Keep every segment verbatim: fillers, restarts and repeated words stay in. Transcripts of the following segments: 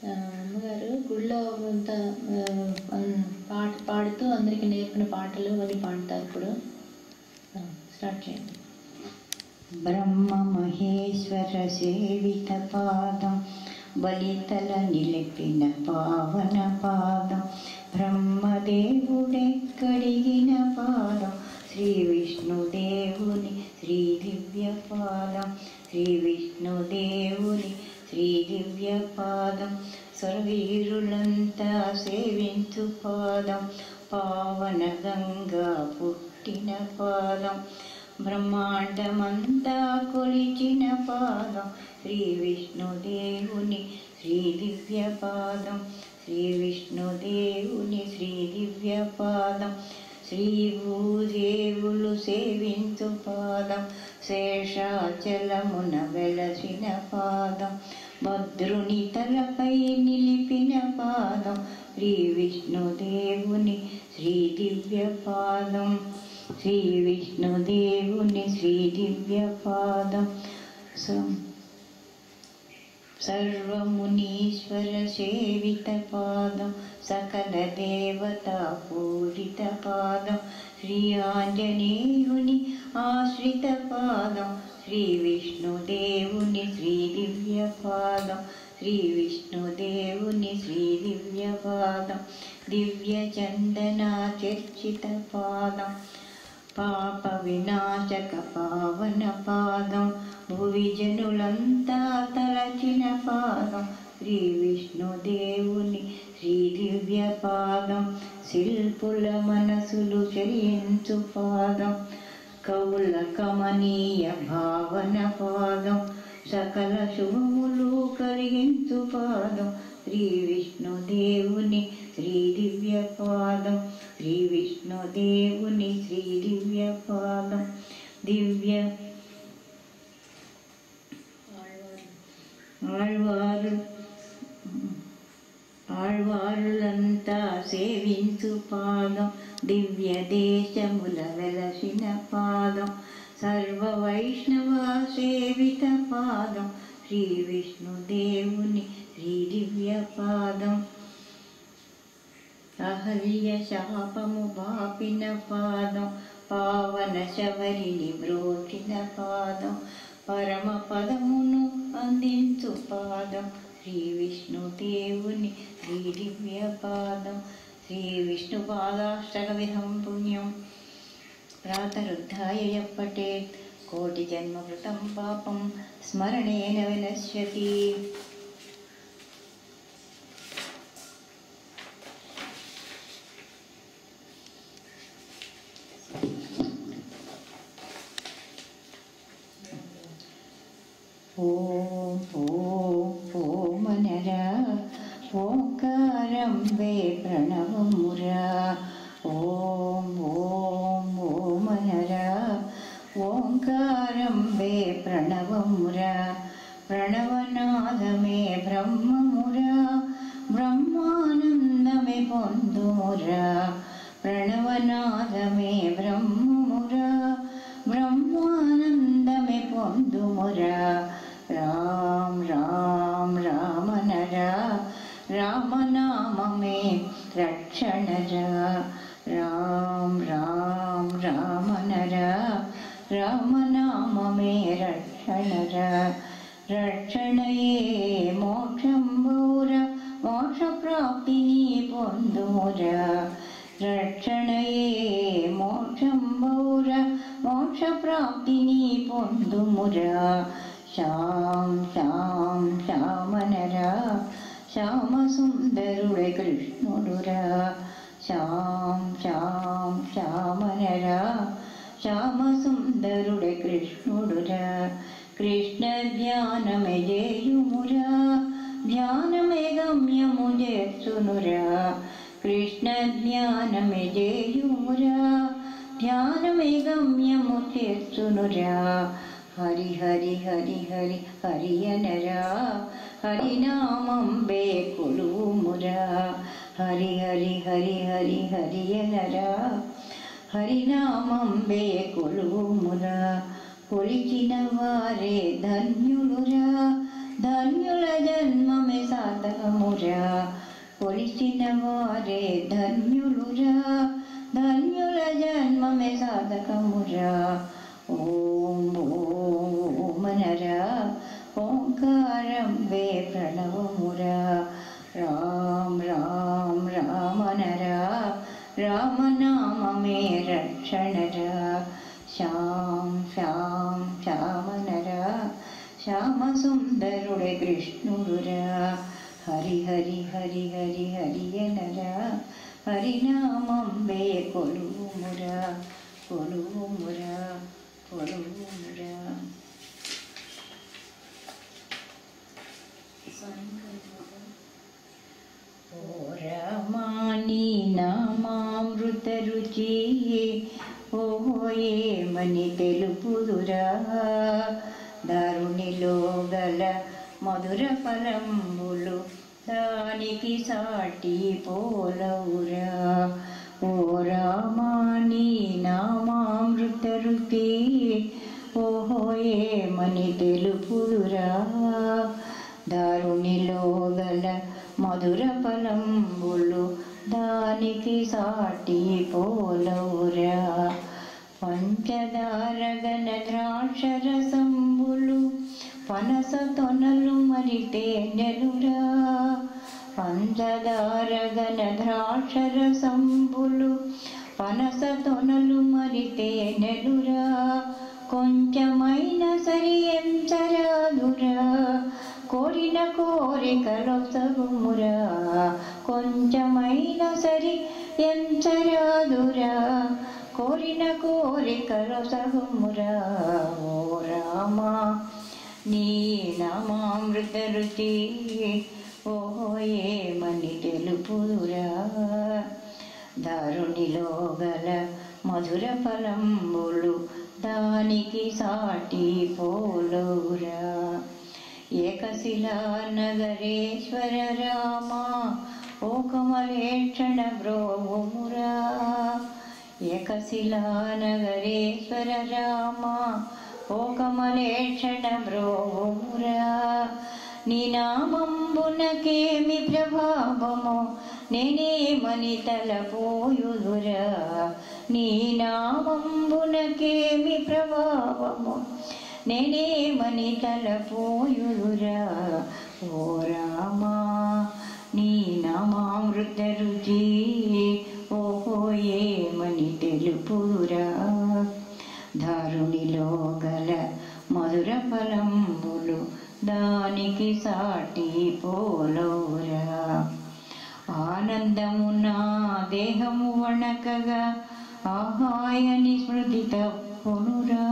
అమ్మగారు గుళ్ళో అంత పాట పాడుతూ అందరికీ నేర్పిన పాటలు అవి పాడతారు. ఇప్పుడు స్టార్ట్ చేయండి. బ్రహ్మ మహేశ్వర సేవిత పాదం బలితల నిలిపిన పావన పాదం బ్రహ్మదేవుడే కడిగిన పాదం శ్రీ విష్ణుదేవుని శ్రీ దివ్య పాదం శ్రీ విష్ణుదేవుని శ్రీ దివ్య పాదం స్వర్వీరులంతా సేవించు పాదం పావన గంగా పుట్టిన పాదం బ్రహ్మాండమంతా కొలిచిన పాదం శ్రీ విష్ణుదేవుని శ్రీ దివ్య పాదం శ్రీ విష్ణుదేవుని శ్రీ దివ్య పాదం శ్రీ భూదేవులు సేవించు పాదం శేషాచలమున వెలసిన పాదం భద్రుని తలపై నిలిపిన పాదం శ్రీ విష్ణుదేవుని శ్రీ దివ్య పాదం శ్రీ విష్ణుదేవుని శ్రీ దివ్య పాదం సర్వమునీశ్వర సేవిత పాదం సకల దేవతా పూజిత పాదం శ్రీ ఆంజనేయుని ఆశ్రిత పాదం శ్రీ విష్ణుదేవుని శ్రీ దివ్య పాదం శ్రీ విష్ణుదేవుని శ్రీ దివ్య పాదం దివ్య చందన చర్చిత పాదం పాప వినాశక పావన పాదం భువి జనులంతా తలచిన పాదం శ్రీ విష్ణుదేవుని శ్రీ దివ్య పాదం శిల్పుల మనసులు చరించు పాదం కవుల కమనీయ భావన పాదం సకల శుభములు కలిగించు పాదం శ్రీ విష్ణుదేవుని శ్రీ దివ్య పాదం శ్రీ విష్ణుదేవుని శ్రీ దివ్య పాదం దివ్య ఆళ్వారు ఆళ్వారులంతా సేవించు పాదం దివ్య దేశముల వెలసిన పాదం సర్వ వైష్ణవ సేవిత పాదం శ్రీ విష్ణుదేవుని శ్రీ దివ్య పాదం అహల్య శాపము బాపిన పాదం పావన శబరిని బ్రోచిన పాదం పరమ పదమును అందించు పాదం శ్రీ విష్ణుదేవుని శ్రీ దివ్య పాదం శ్రీ విష్ణు పాదాష్టక విధం పుణ్యం ప్రాతరుద్ధాయ యప్పటేత్ కోటి జన్మకృతం పాపం స్మరణేన వినశ్యతి. ఓం ఓం ఓమనరా ఓంకారం వే ప్రణవమురా ఓం ఓం ఓమనరా ఓంకారం వే ప్రణవమురా ప్రణవనాదమే బ్రహ్మమురా బ్రహ్మానందమే పొందుమురా ప్రణవనాదమే బ్రహ్మమురా బ్రహ్మానందమే పొందుమురా రామ్ రామ్ రామనరా రామనామమే రక్షణరా రామ్ రామ్ రామనరా రామనామమే రక్షణరా రక్షణయే మోక్షంబురా మోక్ష ప్రాప్తిని పొందుమురా రక్షణయే మోక్షంబురా మోక్ష ప్రాప్తిని పొందుమురా శ్యాం శ్యాం శ్యామనరా శ్యామ సుందరుడే కృష్ణుడురా శ్యాం శ్యాం శ్యామనరా శ్యామ సుందరుడే కృష్ణుడురా కృష్ణ ధ్యానమే జేయుమురా ధ్యానమే గమ్యము చేర్చునురా కృష్ణ జ్ఞానమే జేయుమురా ధ్యానమే గమ్యము చేర్చునురా హరి హరి హరి హరి హరి అనరా హరినామం బే కొలువుమురా హరి హరి హరి హరి హరి అనరా హరినామం బే కొలువుమురా కొలిచిన వారే ధన్యులురా ధన్యుల జన్మమే సార్థకమురా కొలిచిన వారే ధన్యులురా, ధన్యుల జన్మమే సాధకమురా. ఓం ఓమనరా ఓంకారం వే ప్రణవమురా. రామ్ రామ్ రామనరా రామనామమే రక్షణరా. శ్యామ్ శ్యామ్ శ్యామనరా శ్యామ సుందరుడే కృష్ణుడురా. హరి హరి హరి హరి హరియనరా హరినామం వే కొలువుమురా, కొలువుమురా కొలువుమురా. ఓ రామాని నామామృత రుచి ఓయేమని తెలుపుదురా. దారునిలో గల మధుర ఫలంబులు దానికి సాటి పోలవురా. ఓ రామాని నామామృత రుచి ఓయేమని తెలుపుదురా. దారునిలో గల మధుర ఫలంబులు దానికి సాటి పోలవురా. పంచదార గన ద్రాక్షరసంబులు పనస తొనలు మరితే నెలురా. పంచదార గన ద్రాక్షరసంబులు పనస తొనలు మరితే నెలురా. కొంచెమైన సరి ఎంచరాదురా, కోరిన కోరికలొసగుమురా. కొంచెమైన సరి ఎంచరాదురా, కోరిన కోరికలొసగుమురా. ఓ రామా నీ నామామృత రుచి ఓయేమని తెలుపుదురా. దారునిలో గల మధుర ఫలంబులు దానికి సాటి పోలవురా. ఏకశిలా నగరేశ్వర రామా ఓ కమలేక్షణ బ్రోమురా. ఏకశిలా నగరేశ్వర రామా ఓ కమలేక్షణ బ్రోమురా. నీ నామంబునకేమి ప్రభావమో నేనేమని తలపోయుదురా. నీ నామంబునకేమి ప్రభావమో నేనేమని తలపోయుదురా. ఓ రామా నీ నామామృత రుచి ఓయేమని తెలుపురా. దారునిలో గల మధుర ఫలంబులు దానికి సాటి పోలవురా. ఆనందము నా దేహము వణకగా ఆహాయని స్మృతి తప్పునురా.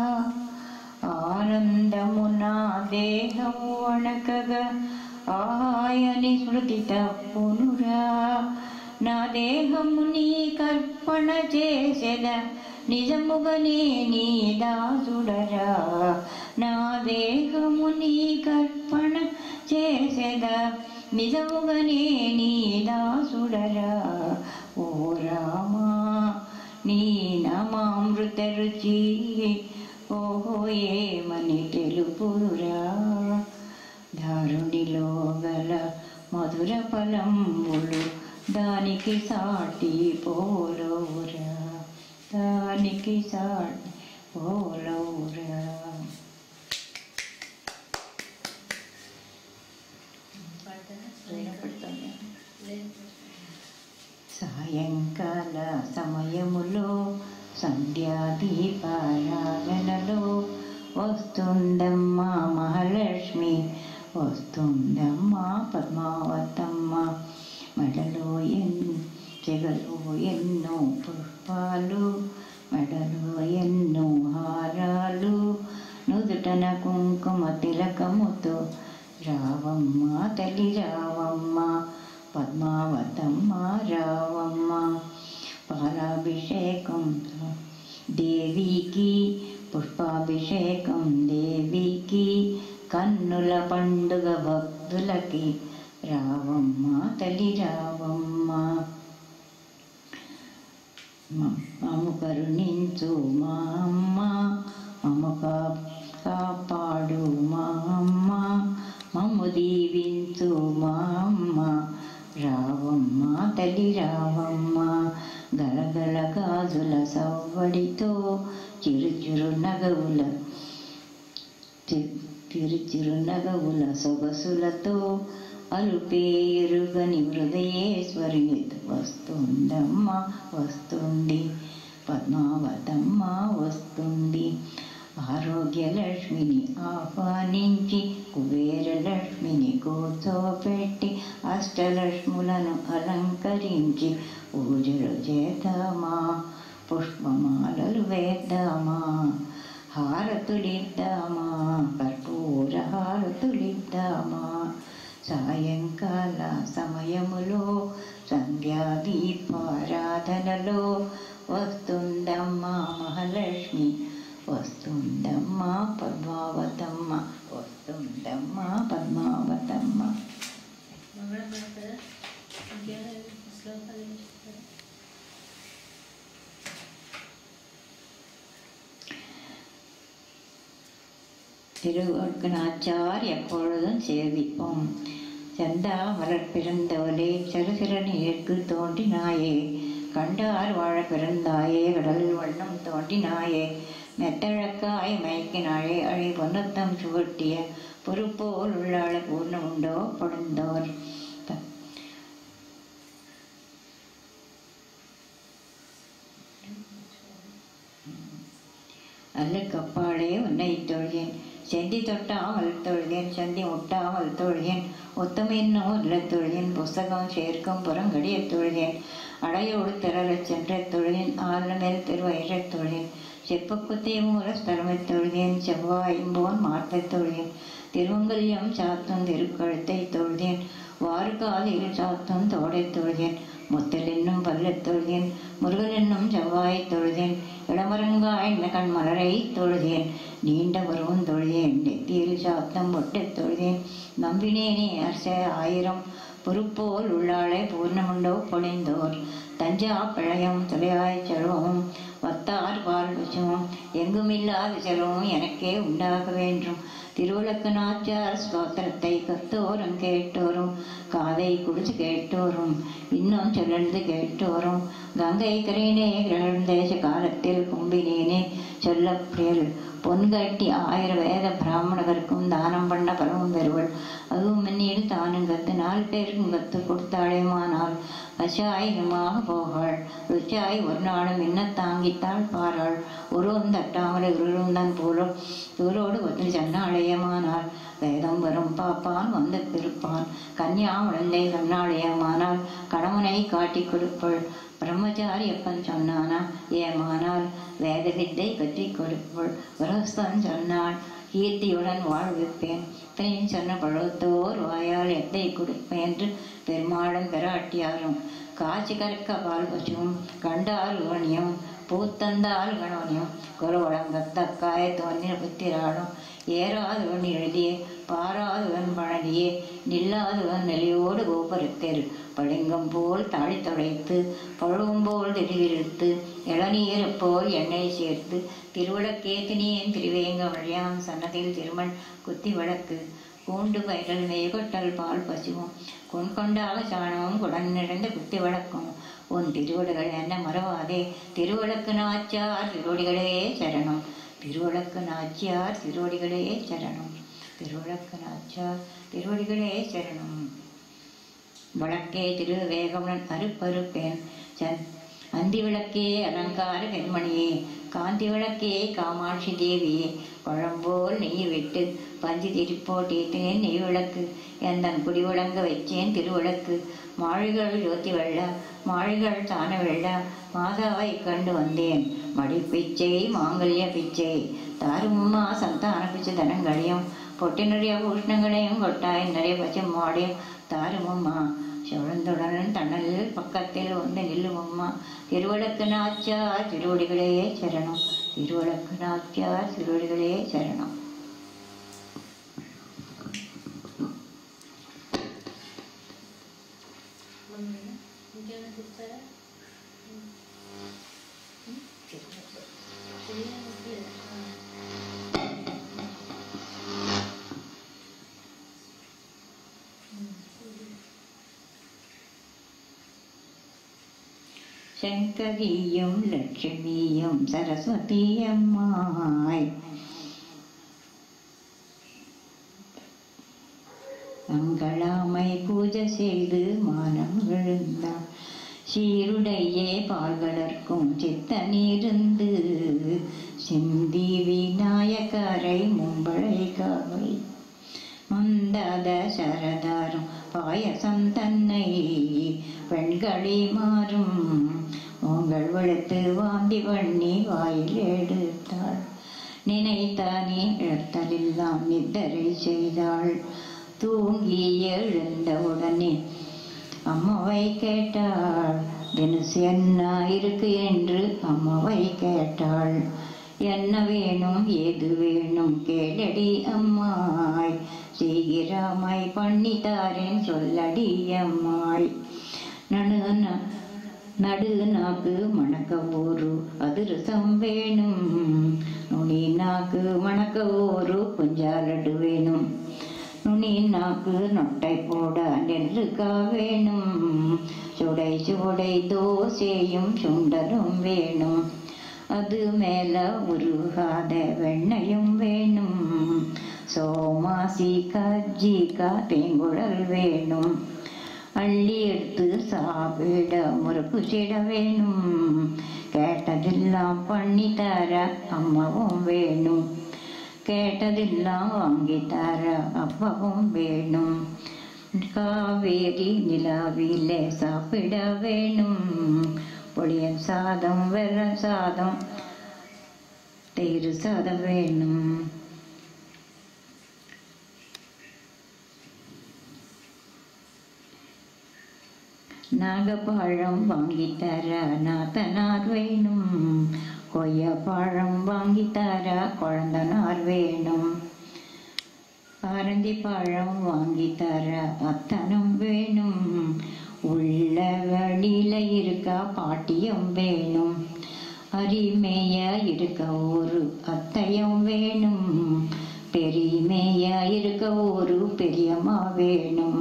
ఆనందము నా దేహము వణకగా ఆహాయని స్మృతి తప్పునురా. నా దేహము నీ కర్పణ చేసెద నిజముగనే నీ దాసుడరా. నా దేహము నీ కర్పణ చేసెద నిజముగనే నీ దాసుడరా. ఓ రామా నీ నామామృత రుచి ఓయేమని తెలుపురా. దారునిలో గల మధుర ఫలంబులు దానికి సాటి పోలవురా. దానికి సాటి పోలవురా. సాయంకాల సమయములో సంధ్యాదీపారాధనలో వస్తుందమ్మా మహాలక్ష్మి, వస్తుందమ్మా పద్మావతమ్మ. మెడలో ఎన్ చెగలో ఎన్నో పుష్పాలు, మెడలో ఎన్నో హారాలు, నుదుటన కుంకుమ తిలకముతో రావమ్మ తల్లి రావమ్మ పద్మావతమ్మ రావమ్మ. పాలాభిషేకం దేవికి, పుష్పాభిషేకం దేవికి, కన్నుల పండుగ భక్తులకి రావమ్మ తల్లి రావమ్మ. మమ్ము కరుణించు మా అమ్మ, మమ్ము కాపాడు మా అమ్మ, మమ్ము దీవించు మా అమ్మ, రావమ్మ తల్లి రావమ్మ గలగల గాజుల సవ్వడితో చిరుచురు నగవుల చిరుచిరు నగవుల సొగసులతో అలుపేరుగని హృదయేశ్వరి వస్తుందమ్మ వస్తుంది పద్మావతమ్మ వస్తుంది. ఆరోగ్యలక్ష్మిని ఆహ్వానించి కుబేరలక్ష్మిని కూర్చోపెట్టి అష్టలక్ష్ములను అలంకరించి పూజలు చేద్దామా, పుష్పమాలలు వేద్దామా, హారతులిద్దామా, కర్పూర హారతులిద్దామా. సాయంకాల సమయములో సంధ్యాదీపారాధనలో వస్తుందమ్మా మహాలక్ష్మి వస్తుందమ్మా పద్మావతమ్మ వస్తుందమ్మ పద్మావతమ్మ. திருவர்க்கனாச்சார் எப்பொழுதும் சேவிப்போம். சந்தா மலர் பிறந்தவளே சரசிர நீருக்கு தோன்றினாயே, கண்டார் வாழ பிறந்தாயே கடல் வண்ணம் தோன்றினாயே, மெத்தழக்காய் மயக்கினாயே அழை பொன்னத்தம் சுவட்டிய பொறுப்போல் உள்ளாள பூர்ணம் உண்டோ பொழுந்தோர். அல்லக்கப்பாளே உன்னை தொழுகேன், செந்தி தொட்டாமல் தொழுகேன், சந்தி முட்டாமல் தொழுகேன், ஒத்தமென்னும் இல்ல தொழுகேன், புஸ்தகம் சேர்க்கும் புறங்கடிய தொழுகேன், அடையோடு திரளச் சென்ற தொழுகேன், ஆலமேல் திருவயிறத் தொழுகேன், செப்பக்குத்தே மூல ஸ்தலமைத் தொழுகேன், செவ்வாயும்போன் மார்பைத் தொழுகேன், திருவங்கல்யம் சாத்தும் திருக்கழுத்தை தொழுகேன், வாறுகாலில் சாத்தும் தோடைத் தொழுகேன், முத்தல் என்னும் பல்லத் தொழுகேன், முருகன் என்னும் செவ்வாயைத் தொழுகேன், இடமரங்காய் கண் மலரை தொழுகேன், நீண்ட பருவம் தொழுகேன், நெத்தியில் சாத்தம் ஒட்டத் தொழுகேன், நம்பினேனே அரச ஆயிரம் பொறுப்போல் உள்ளாளே பூர்ணமுண்டோ பொழிந்தோர். தஞ்சா பிழையும் துளையாய் செல்வமும் வத்தார் பால் விஷமும் எங்குமில்லாத செல்வமும் எனக்கே உண்டாக வேண்டும். திருவிளக்கநாச்சார் ஸ்தோத்திரத்தை கத்தோறும் கேட்டோரும் காதை குடிச்சு கேட்டோரும் இன்னும் சொல்லந்து கேட்டோரும் கங்கை கரையினே கிரகந்தேச காலத்தில் கும்பினேனே சொல்லப்படியல் பொன்கட்டி ஆயிரம் வேத பிராமணகருக்கும் தானம் பண்ண பலவும் பெறுவள். அதுவும் மன்னியில் தானும் கத்து நாலு பேருக்கும் கத்து கொடுத்தாளேமானால் கஷாயமாக போகாள். ருச்சாய் ஒரு நாளும் என்ன தாங்கித்தாள் பாராள். ஒருவன் தட்டாமலை உருளும் தான் போலும் தூரோடு ஒத்து சன்னாலயமானால் வேதம் வரும் பாப்பான் வந்து திருப்பான். கன்யா உழந்தை கண்ணாலயமானால் கணவனை காட்டி கொடுப்பள். பிரம்மச்சாரி எப்பன் சொன்னானா ஏமானால் வேத வித்தை கற்றி கொடுப்பள். விரஸ்தன் சொன்னாள் கீர்த்தியுடன் வாழ்விப்பேன். பின் சொன்ன பழுத்தோர் வாயால் எத்தை கொடுப்பேன் என்று பெருமாளும் பெராட்டியாரும் காட்சி கற்க பால் பசுவும் கண்டால் உவனியும் பூத்தந்தால் கணவனியும் குரவளங்கத்தக்காய தோன்றின புத்திராடும் ஏறாதவன் எழுதியே பாராதவன் பழனியே நில்லாதவன் நிலையோடு கோபுரத்தேர் பளிங்கம் போல் தாழி தொடைத்து பழுவும் போல் திடீரெடுத்து இளநீர் போல் எண்ணெய் சேர்த்து திருவிளக்கேத்தினியன் திருவேங்க வழியாம் சன்னதியில் திருமண் குத்தி விளக்கு கூண்டு பயிரல் மேகொட்டல் பால் பசுவும் கொண்கொண்டாக சாணமும் குடன் நிறைந்த குத்தி வழக்கும். உன் திருவடிகள் என்ன மறவாதே. திருவிளக்கு நாச்சியார் திருவடிகளே சரணம். திருவிளக்கு நாச்சியார் திருவடிகளே சரணம். திருவிளக்கு நாச்சியார் திருவடிகளே சரணம். வழக்கே திருவேகமுடன் அறுப்பறுப்பேன் சன் அந்தி விளக்கே அலங்கார பெண்மணியே காந்தி விளக்கே காமாட்சி தேவியே குழம்போல் நெய் விட்டு பஞ்சு திரிப்போட்டேன் நெய் விளக்கு எந்தன் குடி விளங்க வச்சேன் திருவிளக்கு. மாழிகள் ஜோதி வெள்ள மாழிகள் தான வெள்ள மாதாவை கண்டு வந்தேன் மடி பிச்சை மாங்கல்ய பிச்சை தாரும்மா சந்தான பிச்சை தனங்களையும் பொட்டி நிறைய பூஷ்ணங்களையும் கொட்டாய் நிறைய பச்சை மாடையும் தாருமம்மா சிவழந்துடன் தணலில் பக்கத்தில் வந்து நில்லுமம்மா. திருவிளக்கு நாச்சியார் திருவடிகளே சரணம். திருவிளக்கு நாச்சியார் திருவடிகளே சரணம். சங்கரியும் லட்சுமியும் சரஸ்வதியம்மாய் மங்களாமை பூஜை செய்து மானம் விழுந்தாள். சீருடையே பால் வளர்க்கும் சித்தனிருந்து சிந்தி விநாயகரை மும்பளை காவை முந்தாத சரதாரும் பாயசம் தன்னை பெண்களி மாறும் உங்கள் வெளுத்து வாந்தி பண்ணி வாயில் எடுத்தாள். நினைத்தானே இழத்தலெல்லாம் நித்தரை செய்தாள். தூங்கி எழுந்தவுடனே அம்மாவை கேட்டாள். தினசு என்ன இருக்கு என்று அம்மாவை கேட்டாள். என்ன வேணும் ஏது வேணும் கேளடி அம்மாய், சீக்கிரமாய் பண்ணித்தாரேன் சொல்லடி அம்மாய். நடு நடு நாக்கு மணக்க ஒரு அதிரசம் வேணும், நுனி நாக்கு மணக்க ஒரு குஞ்சாலடு வேணும், நுனி நாக்கு நொட்டை போட நெல்லுக்கா வேணும், சுடை சுடை தோசையும் சுண்டலும் வேணும், அது மேல உருகாத வெண்ணையும் வேணும், சோமாசி கஜ்ஜிக்கா தேங்குழல் வேணும், அள்ளி எடுத்து சாப்பிட முறுக்கு சிட வேணும், கேட்டதெல்லாம் பண்ணி தர அம்மாவும் வேணும், கேட்டதெல்லாம் வாங்கி தர அப்பாவும் வேணும், காவேரி நிலாவிலே சாப்பிட வேணும், புளியன் சாதம் வெள்ளம் சாதம் தயிர் சாதம் வேணும். நாகப்பழம் வாங்கி தர நாத்தனார் வேணும், கொய்யாப்பழம் வாங்கி தர குழந்தனார் வேணும், ஆரஞ்சு பழம் வாங்கி தர அத்தனும் வேணும், உள்ள வெளியில இருக்கா பாட்டியும் வேணும், அரிமைய இருக்க ஒரு அத்தையும் வேணும், பெரியமைய இருக்க ஒரு பெரியம்மா வேணும்.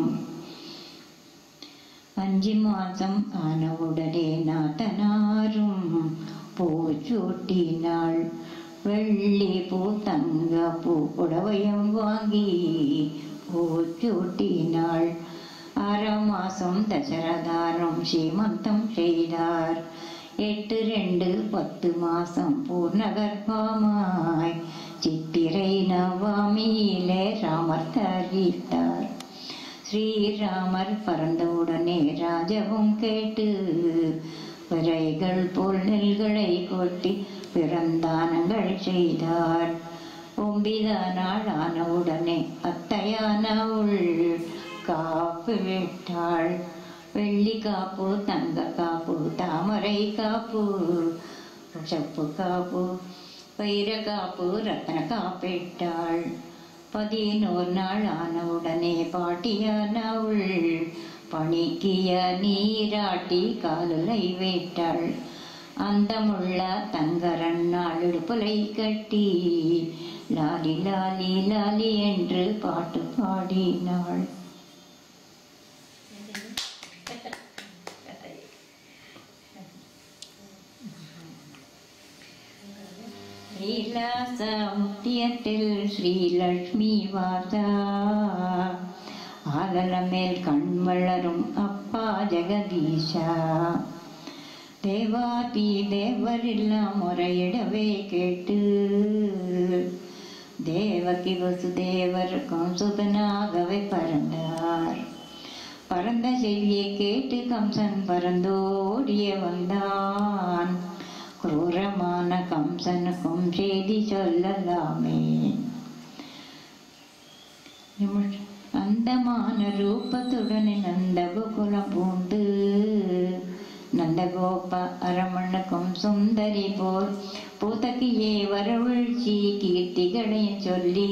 அஞ்சு மாசம் ஆனவுடனே நாத்தனாரும் பூச்சூட்டினாள், வெள்ளி பூ தங்க பூ புடவையும் வாங்கி பூச்சூட்டினாள். ஆறு மாசம் தசரதாரும் சீமந்தம் செய்தார், எட்டு ரெண்டு பத்து மாசம் பூர்ணகர்ப்பமாய் சித்திரை நவமியிலே ராமர் தரித்தார். ஸ்ரீராமர் பறந்தவுடனே ராஜவும் கேட்டு விரைகள் போல் நெல்களை கொட்டி பிறந்தானங்கள் செய்தார். ஒன்பதாம் நாள் ஆனவுடனே அத்தையானவள் காப்பு விட்டாள். வெள்ளி காப்பு, தங்க காப்பு, தாமரை காப்பு, செப்பு காப்பு, வைர காப்பு, ரத்தன காப்பிட்டாள். பதினோரு நாள் ஆனவுடனே பாட்டியானவள் பணிக்கிய நீராட்டி காலுலை விட்டாள். அந்தமுள்ள தங்கரன்னாள் இடுப்புலை கட்டி லாலி லாலி லாலி என்று பாட்டு பாடினாள். ஸ்ரீலாசமுத்தியத்தில் ஸ்ரீ லக்ஷ்மி வாசா, ஆகலமேல் கண் வளரும் அப்பா ஜெகதீஷா, தேவாதி தேவரெல்லாம் முறையிடவே கேட்டு தேவகி வசுதேவருக்கும் சுதனாகவே பறந்தார். பறந்த செய்தியை கேட்டு கம்சன் பறந்தோடிய வந்தான். குரூரமான கம்சனுக்கும் செய்தி சொல்லலாமே. அந்தமான ரூபத்துடனே நந்தகுலம் பூண்டு நந்தகோப அரமணக்கும் சுந்தரி போல் பூதகியே வரவுழ்ச்சி கீர்த்திகளையும் சொல்லி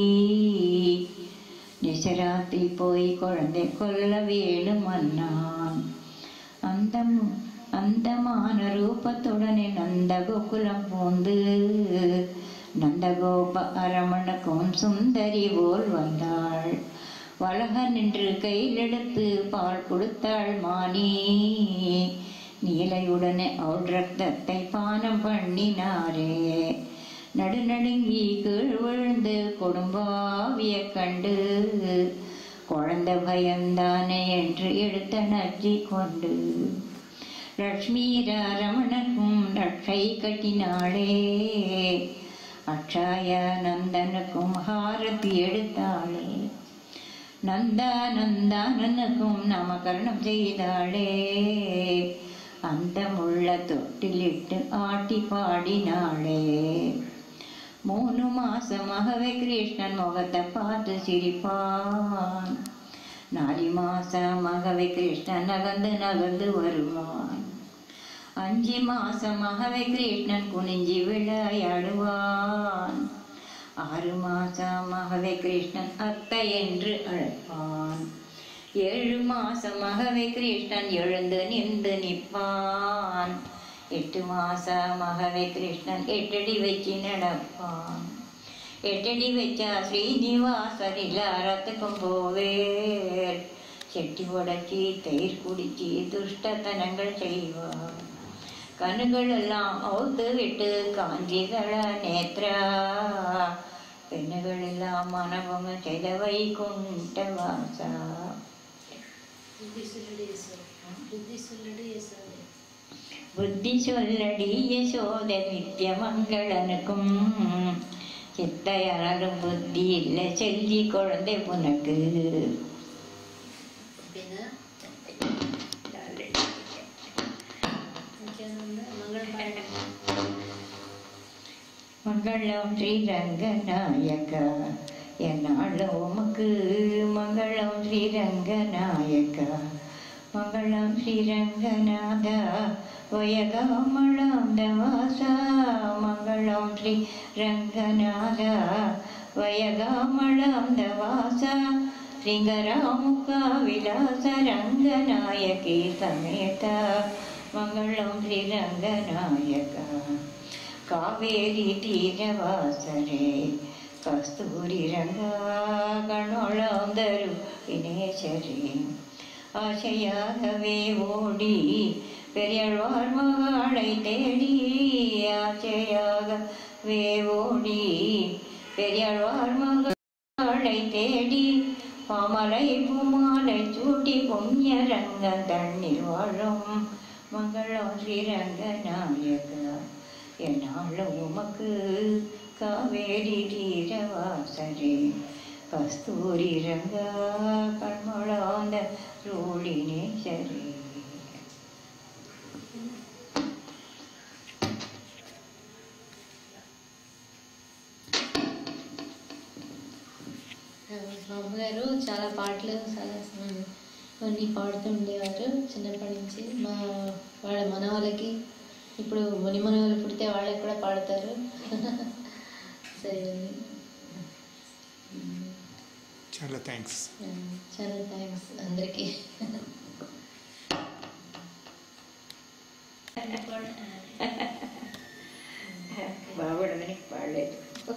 நிசராத்தி போய் குழந்தை கொல்ல வேணும் அண்ணான். அந்த அந்தமான ரூபத்துடனே நந்தகோகுலம் பூந்து நந்தகோப அரமணக்கும் சுந்தரி போல் வந்தாள். வளக நின்று கையிலெடுத்து பால் கொடுத்தாள் மானி, நீலையுடனே அவள் ரத்தத்தை பானம் பண்ணினாரே. நடுநடுங்கி கீழ் விழுந்து கொடும்பாவிய கண்டு குழந்த பயந்தானே என்று எடுத்த நர்ஜி கொண்டு லக்ஷ்மி ரமணனுக்கும் ரட்சை கட்டினாளே. அக்ஷாய நந்தனுக்கும் ஹாரதி எடுத்தாளே. நந்தா நந்தானனுக்கும் நாமகரணம் செய்தாளே. அந்த முள்ள தொட்டிலிட்டு ஆட்டி பாடினாளே. மூணு மாசமாகவே கிருஷ்ணன் முகத்தை பார்த்து சிரிப்பான். நாலு மாசமாகவே கிருஷ்ணன் நகர்ந்து நகர்ந்து வருவான். அஞ்சு மாசமாகவே கிருஷ்ணன் குனிஞ்சி விளையாடுவான். ஆறு மாசமாகவே கிருஷ்ணன் அத்தை என்று அழைப்பான். ஏழு மாசமாகவே கிருஷ்ணன் எழுந்து நின்று நிற்பான். எட்டு மாசமாகவே கிருஷ்ணன் எட்டடி வச்சு நடப்பான். எட்டடி வச்சா ஸ்ரீனிவாசர் எல்லாத்துக்கும் போவேர். செட்டி உடச்சி தயிர் குடிச்சு துஷ்டத்தனங்கள் செய்வார். கண்ணுகள் எல்லாம் அவுத்து விட்டு காஞ்சிகள நேத்ரா. பெண்ணுகள் எல்லாம் மனவங்க செய்த வைகுண்ட வாசா. புத்தி சொல்லடி யசோத நித்திய மங்களனுக்கும். சித்தையாரும் புத்தி இல்லை செல்லி குழந்தை புனக்கு. மங்களம் ஸ்ரீ ரங்கநாயகா என்னாலும் உமக்கு. மங்களம் ஸ்ரீ ரங்கநாயகா மங்களம் ஸ்ரீ ரங்கநாதா வயகாமளம் தவாசா. மங்களம் ஸ்ரீ ரங்கநாதா வயகாமளம் தவாசா. லிங்கராமுக விலாச ரங்கநாயகி சமேத. மங்களம் ஸ்ரீ ரங்கநாயகா காவேரி தீரவாசரே. கஸ்தூரி ரங்கா கணோளந்தரு வினேசரே. ஆசையாகவே ஓடி பெரியழ்வார் மகளை தேடி. ஆசையாகவே ஓடி பெரியழ்வார் மகளை தேடி. பாமலை பூமாலை சூட்டி புண்ணிய ரங்கம் தண்ணீர் வாழும். மங்களம் ஸ்ரீரங்கநாயகா என்னாலும் உமக்கு. காவேரி தீரவாசரே கஸ்தூரி ரங்கா கண்மளாந்த ரோடினேசரே. బాబు గారు చాలా పాటలు చాలా అన్నీ పాడుతూ ఉండేవారు చిన్నప్పటి నుంచి. మా వాళ్ళ మనవాళ్ళకి ఇప్పుడు ముని మనవాళ్ళు పుడితే వాళ్ళకి కూడా పాడతారు. సరే అండి, చాలా థ్యాంక్స్. చాలా థ్యాంక్స్ అందరికీ. బాగుండదని పాడలేదు.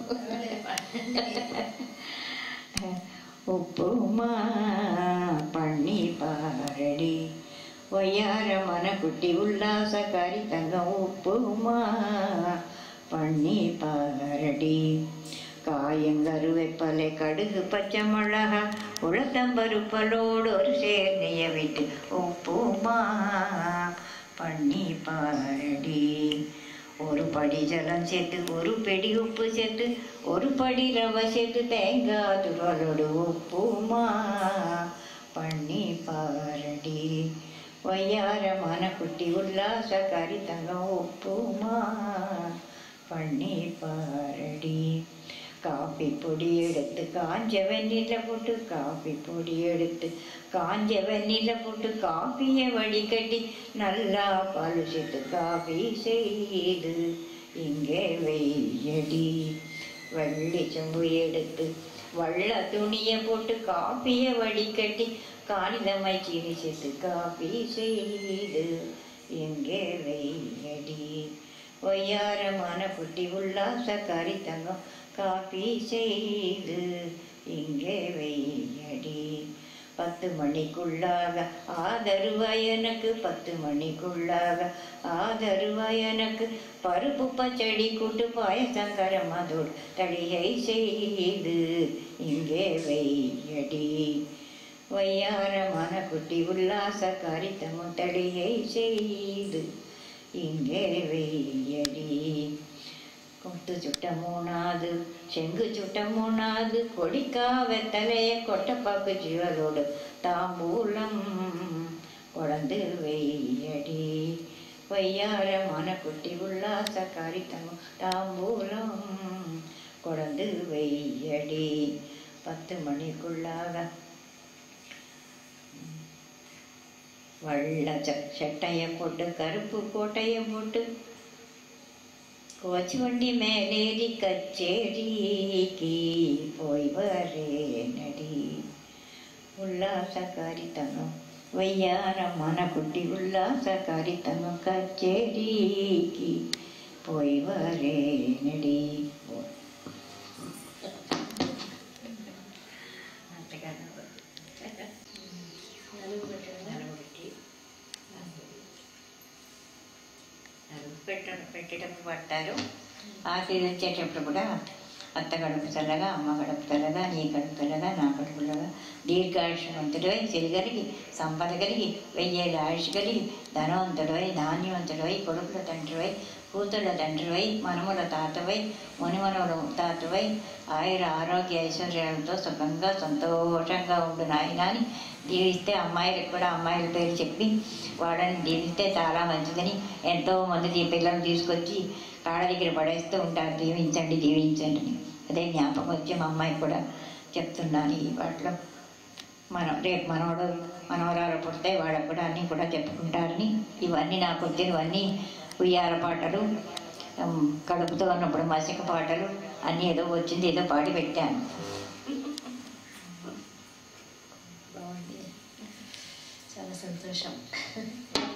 ఉప్పుమా పణ్ణి పారడి వయ్యార మన కుట్టి ఉల్లాసకారి తంగం. ఉప్పుమా పణ్ణి పారడి காயங்கரு வெப்பலை கடுகு பச்சை மிளகா உளுத்தம்பருப்பலோடு ஒரு சேர்ந்தைய விட்டு உப்புமா பண்ணி பாரடி. ஒரு படி ஜலம் சேர்த்து ஒரு பெடி உப்பு சேர்த்து ஒரு படி ரவை சேர்த்து தேங்காய் துருவலோடு உப்புமா பண்ணி பாரடி. வய்யாரமான குட்டி உல்லாச கறி தங்கம் உப்புமா பண்ணி பாரடி. காப்பி பொடி எடுத்து காஞ்ச வெந்நீரில் போட்டு காப்பி பொடி எடுத்து காஞ்ச வெந்நீரில் போட்டு காப்பியை வடிகட்டி நல்லா பால் சேர்த்து காப்பி செய்து இங்கே வெய்யடி. வெள்ளி செம்பு எடுத்து வள்ள துணியை போட்டு காப்பியை வடிகட்டி காகிதமாய் சீனி சேர்த்து காப்பி செய்து இங்கே வெய்யடி. ஒய்யாரமான குட்டி உல்லாச கறி தங்கம் காப்பி செய்து இங்கே வெய்யடி. பத்து மணிக்குள்ளாக ஆதருவாய் எனக்கு, பத்து மணிக்குள்ளாக ஆதருவாய் எனக்கு, பருப்பு பச்சடி கூட்டு பாயசங்கர மதுர் தடிகை செய்து இங்கே வையடி, வையாரமான குட்டி உல்லாச காரித்தமும் தடிகை செய்து இங்கே வையடி. கொத்து சுட்ட மூணாது செங்கு சுட்ட மூணாது கொடிக்கா வெத்தலைய கொட்டப்பாக்கு ஜீவலோடு தாம்பூலம் கொடந்து வெய்யடி, வையாரமான குட்டி உல்லாச காரித்தமும் தாம்பூலம் கொடந்து வெய்யடி. பத்து மணிக்குள்ளாக வள்ள சட்டைய போட்டு கருப்பு கோட்டைய போட்டு கோச்சு வண்டி மேலேறி கச்சேரிக்கு போய் வரேனடி, உல்லாச காரித்தனம் வையாரமான குட்டி உல்லாச காரித்தனம் கச்சேரிக்கு போய் வரேனடி. పెట్టడం పెట్టేటప్పుడు పడతారు. ఆశీర్వదించేటప్పుడు కూడా అత్త గడుపు చల్లగా, అమ్మ గడుపు చల్లగా, నీ గడుపు చల్లగా, నా గడుపులగా దీర్ఘాయుష్మంతుడై సిరిగలిగి సంపద కలిగి వెయ్యేళ్ళ ఆయుష్ కలిగి ధనవంతుడై ధాన్యవంతుడై కొడుకుల తండ్రివై కూతుళ్ళ తండ్రివై మనముల తాతవై మునిమనుల తాతవై ఆయుర ఆరోగ్య ఐశ్వర్యాలతో సుఖంగా సంతోషంగా ఉండు నాయనా అని దీవిస్తే, అమ్మాయిలకు కూడా అమ్మాయిల పేరు చెప్పి వాళ్ళని దీవిస్తే చాలా మంచిదని ఎంతోమంది పిల్లలు తీసుకొచ్చి కాళ్ళ దగ్గర పడేస్తూ ఉంటారు, దీవించండి దీవించండి అని. అదే జ్ఞాపకం వచ్చి మా అమ్మాయికి కూడా చెప్తున్నాను. ఈ వాటిలో మనం రేపు మనవడు మనవరాలు పుడితే వాళ్ళకు కూడా అన్నీ కూడా చెప్పుకుంటారని, ఇవన్నీ నాకు వచ్చినవన్నీ ఉయ్యాల పాటలు, కడుపుతో ఉన్నప్పుడు మసిక పాటలు అన్నీ ఏదో వచ్చింది ఏదో పాడి పెట్టాను. బాగుంది, చాలా సంతోషం.